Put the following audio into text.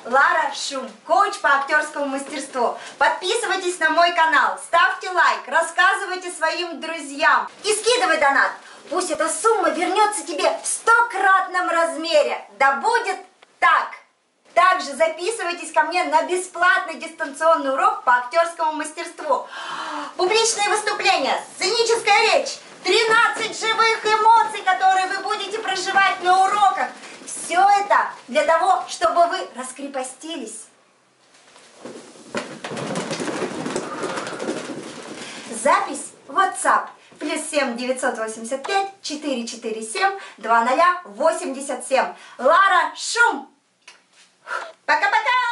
Лара Шум, коуч по актерскому мастерству. Подписывайтесь на мой канал, ставьте лайк, рассказывайте своим друзьям и скидывай донат. Пусть эта сумма вернется тебе в 100-кратном размере. Да будет так! Также записывайтесь ко мне на бесплатный дистанционный урок по актерскому мастерству. Публичные выступления, сценическая речь, 13 живых эмоций, которые вы будете проживать на уроках. Все это для того, чтобы вы раскрепостились. Запись в WhatsApp. +7 985 447 2087. Лара Шум. Пока-пока!